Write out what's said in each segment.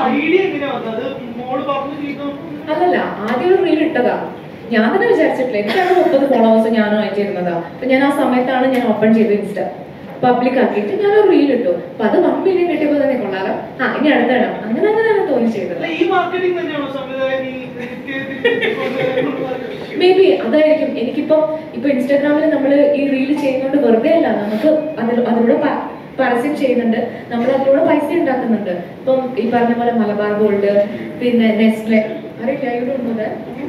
അല്ലല്ല, ആദ്യം ഒരു റീൽ ഇട്ടതാ. ഞാൻ തന്നെ വിചാരിച്ചിട്ടില്ല. എനിക്കാണ് 30 ഫോളോവേഴ്സ് ഞാനും അയച്ചിരുന്നതാ. അപ്പൊ ഞാൻ ആ സമയത്താണ് ഞാൻ ഓപ്പൺ ചെയ്ത് ഇൻസ്റ്റ പബ്ലിക് ആക്കിയിട്ട് ഞാനൊരു റീൽ ഇട്ടു. അപ്പൊ അത് 1 മില്യൺ കിട്ടിയപ്പോ തന്നെ കൊള്ളാലോ, ഇനി അടുത്തിടാം, അങ്ങനെയാണ് തോന്നി ചെയ്തത്. മേ ബി അതായിരിക്കും. ഇപ്പൊ ഇൻസ്റ്റാഗ്രാമിൽ നമ്മൾ ഈ റീൽ ചെയ്യുന്നോണ്ട് വെറുതെ അല്ല, നമുക്ക് അതിലൂടെ പരസ്യം ചെയ്യുന്നുണ്ട്, നമ്മൾ അതിലൂടെ പൈസ ഉണ്ടാക്കുന്നുണ്ട്. ഇപ്പം ഈ പറഞ്ഞ പോലെ മലബാർ ഗോൾഡ്, പിന്നെ നെസ്ലെ, അറിയില്ല,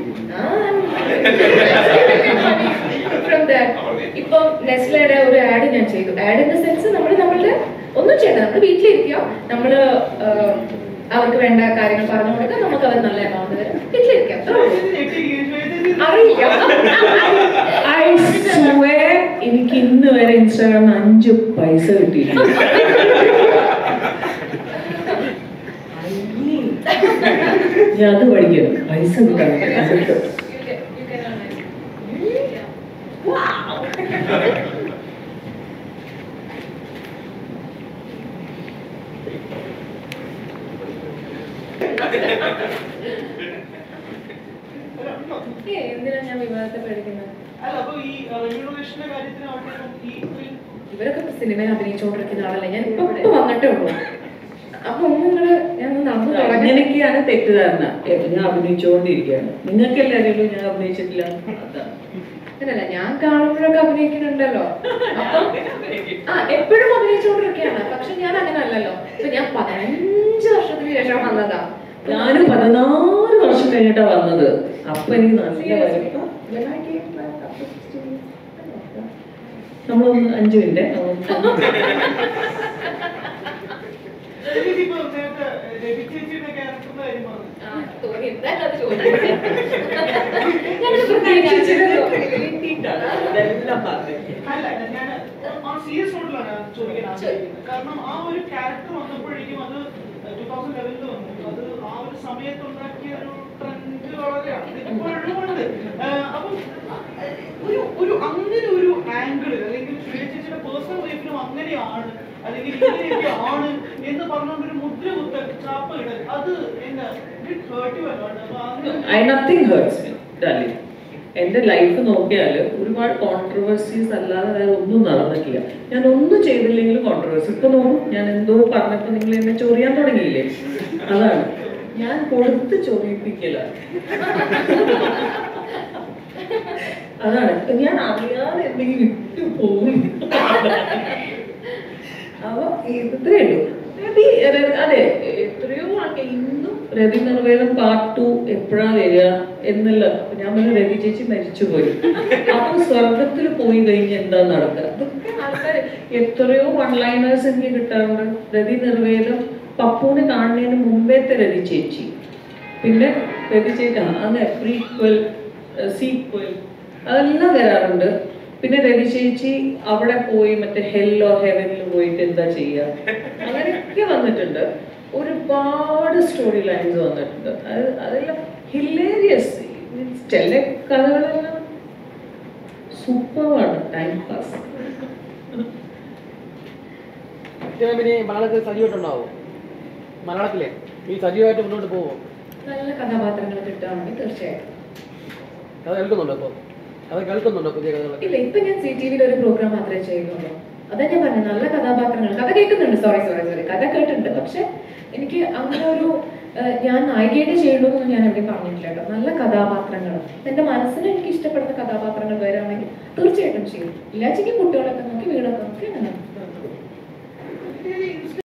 ഇപ്പൊ നെസ്ലയുടെ ഒരു ആഡ് ഞാൻ ചെയ്തു. ആഡ് ഇൻ ദ സെൻസ് നമ്മളുടെ ഒന്നും ചെയ്യണ്ട, നമ്മൾ വീട്ടിലിരിക്കുക, നമ്മള് അവർക്ക് വേണ്ട കാര്യങ്ങൾ പറഞ്ഞു കൊടുക്കുക, നമുക്ക് അവർ നല്ല എമൗണ്ട് തരും, വീട്ടിലിരിക്കാം. എനിക്ക് ഇന്ന് വരെ ഇൻസ്റ്റാഗ്രാമിൽ 5 പൈസ കിട്ടിയിട്ടുണ്ട്. ഞാൻ അത് പഠിക്കണം, പൈസ കിട്ടാൻ. എന്തിനാ ഞാൻ വിവാദത്തെ പേടിക്കുന്നത്? ഇവരൊക്കെ സിനിമയിൽ അഭിനയിച്ചുകൊണ്ടിരിക്കുന്ന ആളല്ലേ, ഞാൻ ഇപ്പൊ വന്നിട്ടേ ഉള്ളൂ. അപ്പൊ നിങ്ങള് അങ്ങനെയൊക്കെയാണ് തെറ്റിദ്ധാരണ. ഞാൻ അഭിനയിച്ചുകൊണ്ടിരിക്കുകയാണ്, നിങ്ങൾക്ക് എല്ലാവരും ഞാൻ അഭിനയിച്ചിട്ടില്ല. അങ്ങനല്ല, ഞാൻ കാണുമ്പോഴൊക്കെ അഭിനയിക്കുന്നുണ്ടല്ലോ. അപ്പൊ എപ്പോഴും അഭിനയിച്ചുകൊണ്ടിരിക്കുകയാണ്. പക്ഷെ ഞാൻ അങ്ങനെ അല്ലല്ലോ. ഇപ്പൊ ഞാൻ 15 വർഷത്തിന് ശേഷം വന്നതാ. ഞാനും 14 വർഷം കഴിഞ്ഞിട്ടാ വന്നത്. അപ്പൊ എനിക്ക് നല്ല നമ്മളൊന്ന് 5 മിനിറ്റ് കാരണം ആ ഒരു ക്യാരക്ടർ വന്നപ്പോഴേക്കും അത് 2011 വന്നു. അത് ആ ഒരു സമയത്തുണ്ടാക്കിയ ഒരു ട്രെൻഡ് വളരെയാണ് ഇപ്പോഴും ഉണ്ട്. അപ്പം ഒരു അങ്ങനെ ഒരു ആംഗിൾ അല്ലെങ്കിൽ ചേച്ചിയുടെ പേഴ്സണൽ ലൈഫിലും അങ്ങനെയാണ് അല്ലെങ്കിൽ ഇങ്ങനെയൊക്കെയാണ് എന്ന് പറഞ്ഞൊരു മുദ്ര കുത്തൽ ചാപ്പ ഇടൽ, അത് എന്താ എന്റെ ലൈഫ് നോക്കിയാല് ഒരുപാട് കോൺട്രവേഴ്സീസ് അല്ലാതെ വേറെ ഒന്നും നടന്നിട്ടില്ല. ഞാൻ ഒന്നും ചെയ്തില്ലെങ്കിലും കോൺട്രവേഴ്സി. ഇപ്പൊ നോക്കും, ഞാൻ എന്തോ പറഞ്ഞപ്പോ നിങ്ങൾ എന്നെ ചൊറിയാൻ തുടങ്ങിയില്ലേ? അതാണ് ഞാൻ കൊടുത്ത് ചൊറിയിപ്പിക്കല. അതാണ് ഞാൻ അറിയാതെ എന്തെങ്കിലും വിട്ടു പോകും. അപ്പൊ ഇത്രയേ ഉള്ളൂ. അതെ, എത്രയോ ആൾക്കാർ ഇന്നും രവി നിർവേദം പാർട്ട് 2 എപ്പോഴാ വരിക എന്നല്ല. ഞാൻ പറഞ്ഞ രവി ചേച്ചി മരിച്ചുപോയി, അപ്പൊ സ്വർഗത്തിൽ പോയി കഴിഞ്ഞ് എന്താ നടക്കുക? ഇതൊക്കെ ആൾക്കാർ എത്രയോ 1 ലൈനേഴ്സ് എനിക്ക് കിട്ടാറുണ്ട്. രവി നിർവേദം പപ്പുവിനെ കാണുന്നതിന് മുമ്പേത്തെ രവി ചേച്ചി, പിന്നെ രവി ചേച്ചി അങ്ങനെ പ്രീക്വൽ, സീക്വൽ അതെല്ലാം വരാറുണ്ട്. പിന്നെ രവി ചേച്ചി അവിടെ പോയി മറ്റേ ഹെല്ലോ ഹെവനിൽ പോയിട്ട് എന്താ ചെയ്യുക, അങ്ങനെയൊക്കെ വന്നിട്ടുണ്ട്. ഒരുപാട് സ്റ്റോറി ലൈൻസ് വന്നിട്ടുണ്ട്. അതെല്ലാം ഹിലേരിയസ്. ചില കഥകളെല്ലാം സൂപ്പറാണ്, ടൈം പാസ്. മലയാളത്തിൽ സജീവമായിട്ടുണ്ടാവോ? മലയാളത്തിലെ ഈ സജീവമായിട്ട് മുന്നോട്ട് പോവോ? നല്ല കഥാപാത്രങ്ങൾ കിട്ടുകയാണെങ്കിൽ തീർച്ചയായിട്ടും. അത് കേൾക്കുന്നുണ്ടോ? ഇപ്പോൾ അത് കേൾക്കുന്നുണ്ടോ പുതിയ കഥകൾ? ഇല്ല, ഇപ്പൊ ഞാൻ CTV-യിൽ ഒരു പ്രോഗ്രാം മാത്രമേ ചെയ്യുന്നുള്ളൂ. അതാ ഞാൻ പറഞ്ഞു, നല്ല കഥാപാത്രങ്ങൾ. കഥ കേൾക്കുന്നുണ്ട്, സോറി കഥ കേട്ടിട്ടുണ്ട്. പക്ഷെ എനിക്ക് അങ്ങനെ ഒരു ഞാൻ നായികയായിട്ട് ചെയ്യണമെന്നൊന്നും ഞാൻ എവിടെ പറഞ്ഞിട്ടില്ല കേട്ടോ. നല്ല കഥാപാത്രങ്ങൾ എന്റെ മനസ്സിന് എനിക്ക് ഇഷ്ടപ്പെടുന്ന കഥാപാത്രങ്ങൾ വരികയാണെങ്കിൽ തീർച്ചയായിട്ടും ചെയ്യും. ഇല്ലാച്ചെങ്കിൽ കുട്ടികളൊക്കെ നോക്കി വീടൊക്കെ നോക്കി അങ്ങനെ